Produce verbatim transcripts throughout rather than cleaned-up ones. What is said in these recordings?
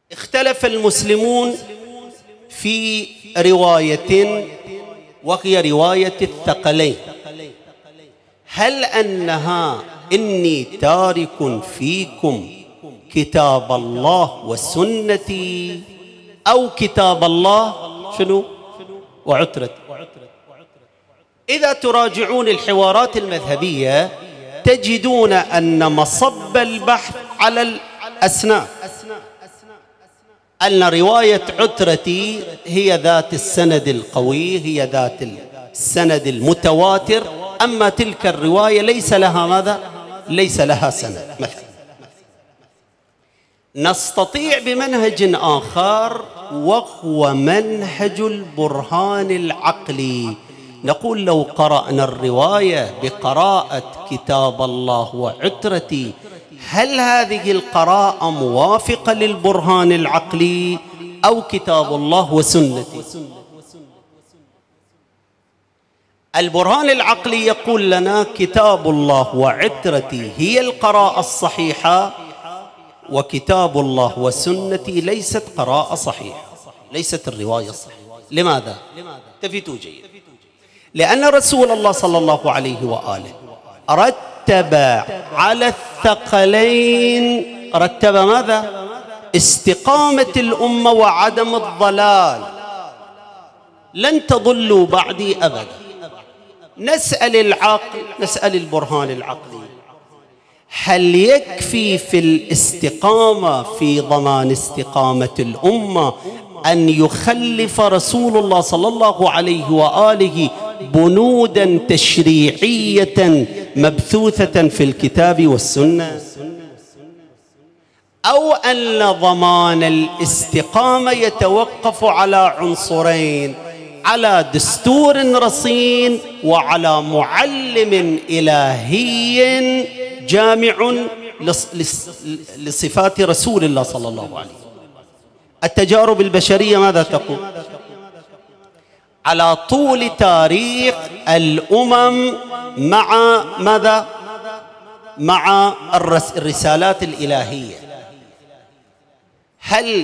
اختلف المسلمون في رواية وهي رواية الثقلين، هل أنها إني تارك فيكم كتاب الله وسنتي، أو كتاب الله شنو وعترتي. إذا تراجعون الحوارات المذهبية تجدون أن مصب البحث على الأسناد، أن رواية عترتي هي ذات السند القوي، هي ذات السند المتواتر، أما تلك الرواية ليس لها ماذا؟ ليس لها سند. مثلا نستطيع بمنهج آخر وهو منهج البرهان العقلي، نقول لو قرأنا الرواية بقراءة كتاب الله وعترتي، هل هذه القراءة موافقة للبرهان العقلي أو كتاب الله وسنتي؟ البرهان العقلي يقول لنا كتاب الله وعترتي هي القراءة الصحيحة، وكتاب الله وسنتي ليست قراءة صحيحة، ليست الرواية الصحيحة. لماذا؟ التفتوا جيد. لأن رسول الله صلى الله عليه وآله رتب على الثقلين، رتب ماذا؟ استقامة الأمة وعدم الضلال. لن تضلوا بعدي أبدا. نسأل العقل، نسأل البرهان العقلي، هل يكفي في الاستقامة في ضمان استقامة الأمة أن يخلف رسول الله صلى الله عليه وآله بنودا تشريعية مبثوثة في الكتاب والسنة، أو أن ضمان الاستقامة يتوقف على عنصرين، على دستور رصين وعلى معلم إلهي جامع لصفات رسول الله صلى الله عليه وسلم. التجارب البشرية ماذا تقول؟ على طول تاريخ الأمم مع ماذا؟ مع الرسالات الإلهية، هل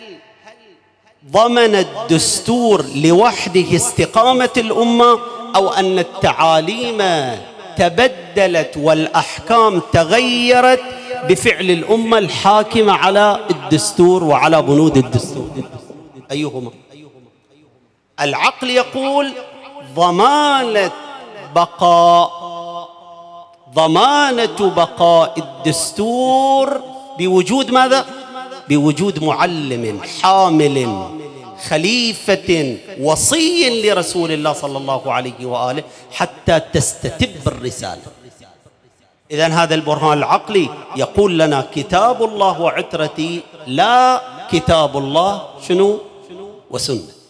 ضمن الدستور لوحده استقامة الأمة، أو أن التعاليم تبدلت والأحكام تغيرت بفعل الأمة الحاكمة على الدستور وعلى بنود الدستور؟ أيهما؟ العقل يقول ضمانة بقاء ضمانة بقاء الدستور بوجود ماذا؟ بوجود معلم حامل خليفة وصي لرسول الله صلى الله عليه وآله حتى تستتب الرسالة. إذن هذا البرهان العقلي يقول لنا كتاب الله وعترتي، لا كتاب الله شنو وسنة.